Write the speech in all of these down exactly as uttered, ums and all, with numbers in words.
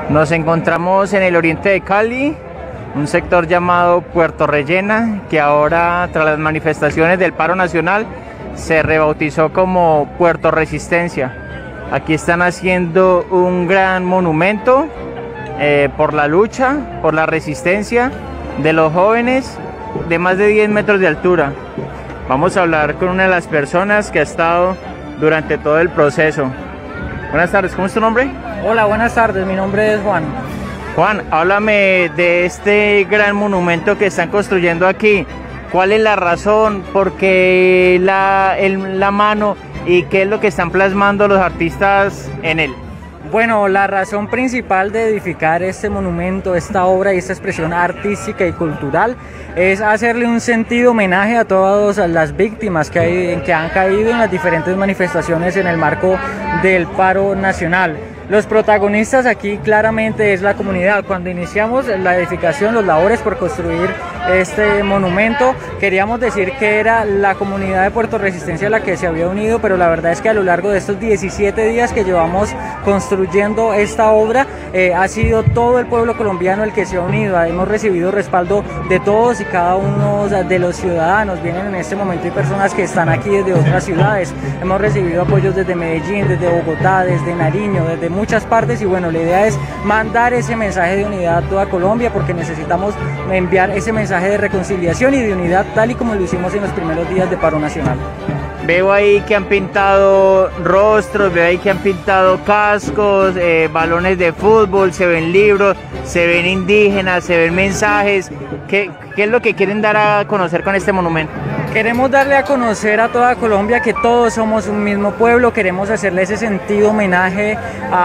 Nos encontramos en el oriente de Cali, un sector llamado Puerto Rellena, que ahora, tras las manifestaciones del paro nacional, se rebautizó como Puerto Resistencia. Aquí están haciendo un gran monumento eh, por la lucha, por la resistencia de los jóvenes de más de diez metros de altura. Vamos a hablar con una de las personas que ha estado durante todo el proceso. Buenas tardes, ¿cómo es tu nombre? Hola, buenas tardes, mi nombre es Juan. Juan, háblame de este gran monumento que están construyendo aquí. ¿Cuál es la razón? ¿Por qué la, el, la mano? ¿Y qué es lo que están plasmando los artistas en él? Bueno, la razón principal de edificar este monumento, esta obra y esta expresión artística y cultural es hacerle un sentido homenaje a todas las víctimas que, hay, que han caído en las diferentes manifestaciones en el marco del paro nacional. Los protagonistas aquí claramente es la comunidad. Cuando iniciamos la edificación, los labores por construir este monumento, queríamos decir que era la comunidad de Puerto Resistencia la que se había unido, pero la verdad es que a lo largo de estos diecisiete días que llevamos construyendo esta obra, eh, ha sido todo el pueblo colombiano el que se ha unido. Hemos recibido respaldo de todos y cada uno de los ciudadanos. Vienen en este momento y personas que están aquí desde otras ciudades. Hemos recibido apoyos desde Medellín, desde Bogotá, desde Nariño, desde muchas partes, y bueno, la idea es mandar ese mensaje de unidad a toda Colombia, porque necesitamos enviar ese mensaje de reconciliación y de unidad tal y como lo hicimos en los primeros días de paro nacional. Veo ahí que han pintado rostros, veo ahí que han pintado cascos, eh, balones de fútbol, se ven libros, se ven indígenas, se ven mensajes. ¿Qué, qué es lo que quieren dar a conocer con este monumento? Queremos darle a conocer a toda Colombia que todos somos un mismo pueblo. Queremos hacerle ese sentido homenaje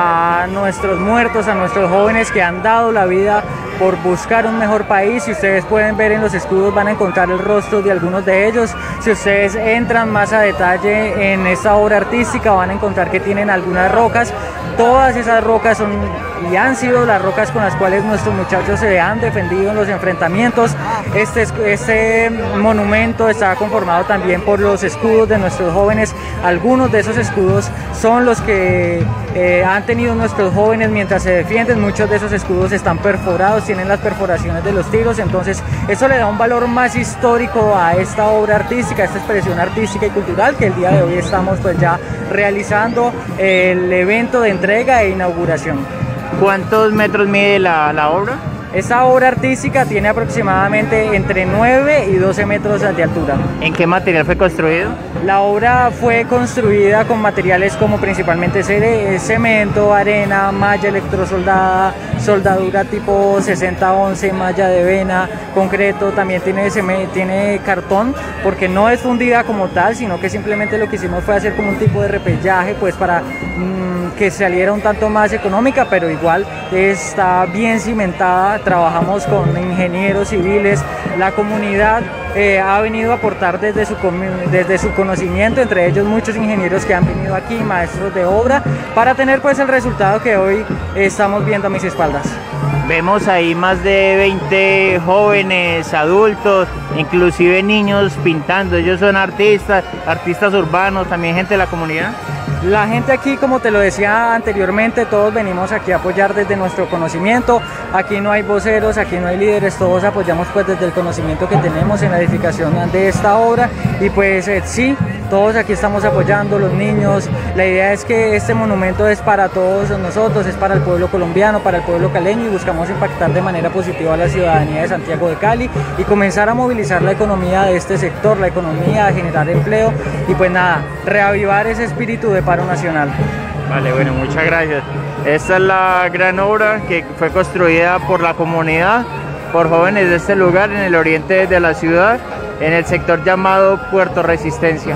a nuestros muertos, a nuestros jóvenes que han dado la vida por buscar un mejor país. Si ustedes pueden ver en los escudos, van a encontrar el rostro de algunos de ellos. Si ustedes entran más a detalle en esta obra artística, van a encontrar que tienen algunas rocas. Todas esas rocas son y han sido las rocas con las cuales nuestros muchachos se han defendido en los enfrentamientos. Este, este monumento está conformado también por los escudos de nuestros jóvenes. Algunos de esos escudos son los que eh, han tenido nuestros jóvenes mientras se defienden. Muchos de esos escudos están perforados, tienen las perforaciones de los tiros. Entonces eso le da un valor más histórico a esta obra artística, a esta expresión artística y cultural que el día de hoy estamos pues ya realizando el evento de entrega e inauguración. ¿Cuántos metros mide la, la obra? Esta obra artística tiene aproximadamente entre nueve y doce metros de altura. ¿En qué material fue construido? La obra fue construida con materiales como principalmente cemento, arena, malla electrosoldada, soldadura tipo sesenta once, malla de vena, concreto, también tiene, tiene cartón, porque no es fundida como tal, sino que simplemente lo que hicimos fue hacer como un tipo de repellaje, pues para mmm, que saliera un tanto más económica, pero igual está bien cimentada. Trabajamos con ingenieros civiles, la comunidad eh, ha venido a aportar desde su, desde su conocimiento, entre ellos muchos ingenieros que han venido aquí, maestros de obra, para tener pues el resultado que hoy estamos viendo a mis espaldas. Vemos ahí más de veinte jóvenes, adultos, inclusive niños pintando. Ellos son artistas, artistas urbanos, también gente de la comunidad. La gente aquí, como te lo decía anteriormente, todos venimos aquí a apoyar desde nuestro conocimiento. Aquí no hay voceros, aquí no hay líderes, todos apoyamos pues desde el conocimiento que tenemos en la edificación de esta obra. Y pues eh, sí, todos aquí estamos apoyando, los niños. La idea es que este monumento es para todos nosotros, es para el pueblo colombiano, para el pueblo caleño, y buscamos impactar de manera positiva a la ciudadanía de Santiago de Cali y comenzar a movilizar la economía de este sector, la economía, a generar empleo y pues nada, reavivar ese espíritu de paro nacional. Vale, bueno, muchas gracias. Esta es la gran obra que fue construida por la comunidad, por jóvenes de este lugar en el oriente de la ciudad, en el sector llamado Puerto Resistencia.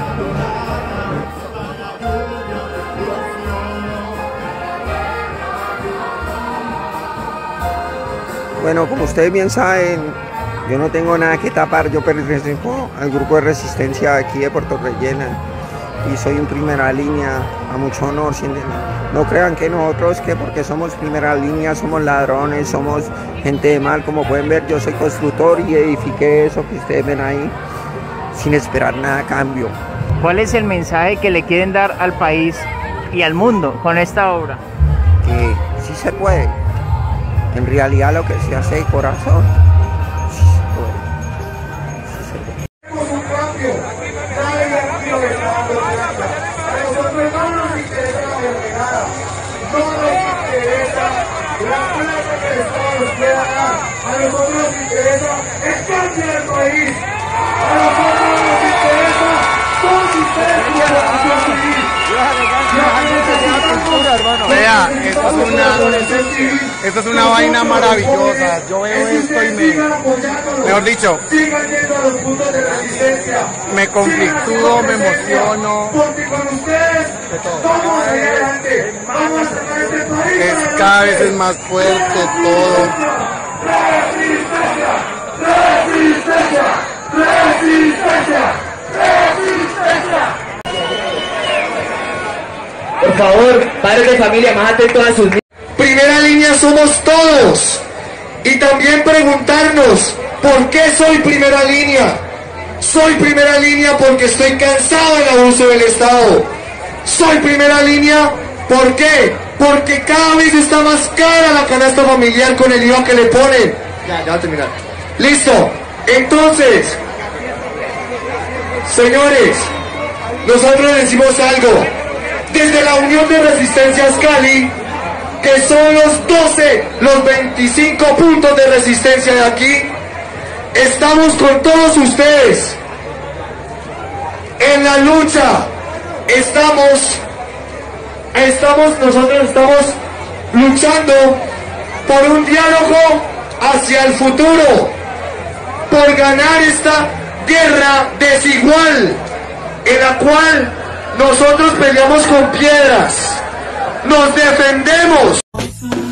Bueno, como ustedes bien saben, yo no tengo nada que tapar. Yo pertenezco al grupo de resistencia aquí de Puerto Rellena y soy en primera línea, a mucho honor. No crean que nosotros, que porque somos primera línea, somos ladrones, somos gente de mal. Como pueden ver, yo soy constructor y edifiqué eso que ustedes ven ahí sin esperar nada a cambio. ¿Cuál es el mensaje que le quieren dar al país y al mundo con esta obra? Que sí se puede, en realidad lo que se hace de corazón. A nosotros nos interesa el cambio del país. A nosotros nos interesa consistencia civil. Vea, esto es una, esto es una vaina maravillosa. Yo veo esto y me, mejor dicho, me conflictúo, me emociono. De todo. Es cada vez es más fuerte todo. Resistencia, resistencia, resistencia, resistencia. Por favor, padres de familia, más atentos a sus niños. Primera línea somos todos. Y también preguntarnos, ¿por qué soy primera línea? Soy primera línea porque estoy cansado del abuso del Estado. Soy primera línea, ¿por qué? Porque cada vez está más cara la canasta familiar con el I V A que le ponen. Ya, ya va a terminar. Listo. Entonces, señores, nosotros decimos algo. Desde la Unión de Resistencias Cali, que son los doce, los veinticinco puntos de resistencia de aquí, estamos con todos ustedes. En la lucha, estamos, estamos, nosotros estamos luchando por un diálogo hacia el futuro, por ganar esta guerra desigual, en la cual nosotros peleamos con piedras, nos defendemos.